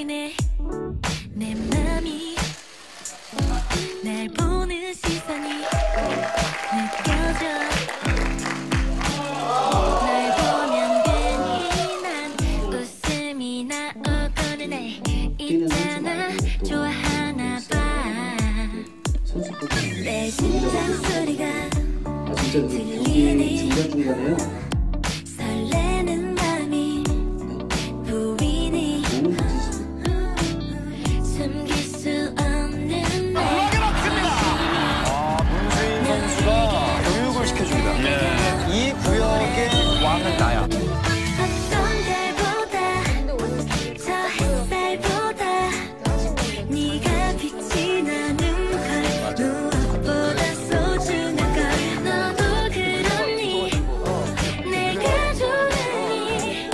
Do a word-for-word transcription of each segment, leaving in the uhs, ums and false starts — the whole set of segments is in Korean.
내 맘이 날 보는 시선이 느껴져. 날 보면 괜히 난 웃음이 나오거든. 날 있잖아 좋아하나 봐. 내 심장 소리가 들리니 설레는 맘이 보이니 숨길 수 없는 내 선수가 교육을 시켜줍니다. 네. 이 구역의 왕은 나야. 어떤 달보다 저 햇살보다 네가 빛이 나는 걸 무엇보다 소중한 걸. 너도 그렇니 내가 좋으니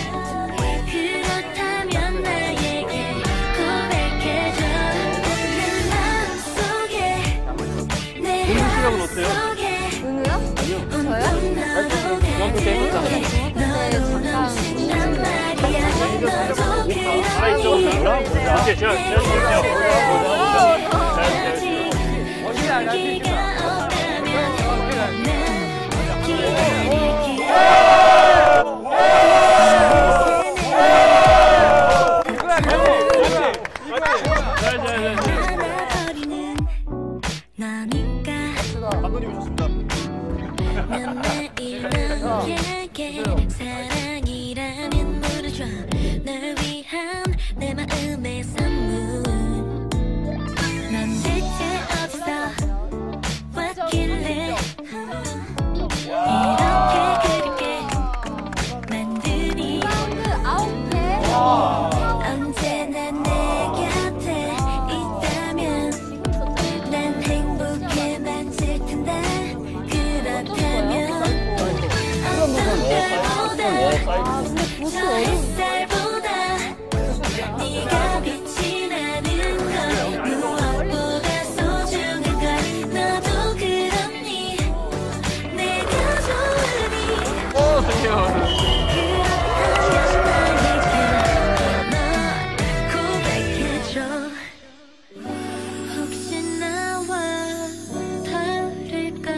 그렇다면 나에게 고백해줘. 내 마음속에 내 하루 속에 온통 너로 가득해 너로 넘친단 말이야. 너도 그렇니 아직 용기가 없다면 난 기다릴게. 안아버리는 너니까 감독님 오셨습니다. 난 매일 너에게 사랑이라면 물어줘. 널 위한 내 마음의 선물. 넌 대체 어디서 왔길래 이렇게 그립게 만드니. 언제나 내 곁에 있다면 난 행복해 만질 텐데. 그렇다면 어떤 별보다 저 햇살보다 네가 빛이 나는 걸 무엇보다 소중한 걸. 너도 그렇니 내가 좋으니 그렇다면 나에게 너 고백해줘. 혹시 나와 다를까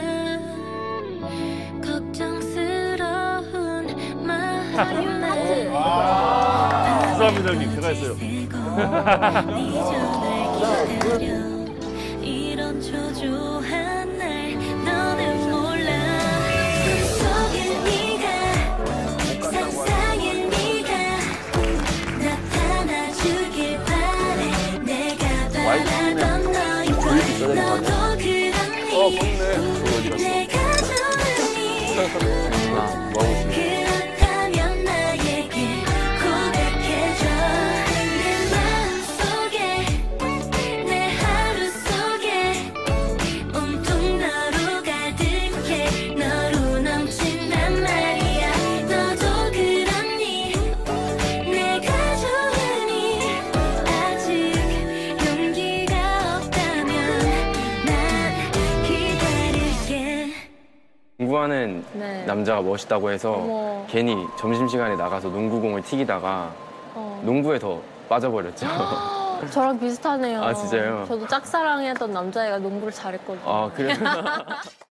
걱정스러운 마음에 죄송합니다 형님, 제가 했어요. 이런 초조한 날 너는 몰라. 꿈속의 네가 상상의 네가 나타나주길 바래. 내가 바라던 너인 걸. 너도 그렇니 내가 좋으니 그렇다면 나에게 고백해줘. 내 마음속에 내 하루 속에 온통 너로 가득해 너로 넘친단 말이야. 너도 그렇니 내가 좋으니 아직 용기가 없다면 난 기다릴게. 농구하는 네. 남자가 멋있다고 해서 어머. 괜히 점심시간에 나가서 농구공을 튀기다가 어. 농구에 더 빠져버렸죠. 저랑 비슷하네요. 아, 진짜요? 저도 짝사랑했던 남자애가 농구를 잘했거든요. 아, 그래요?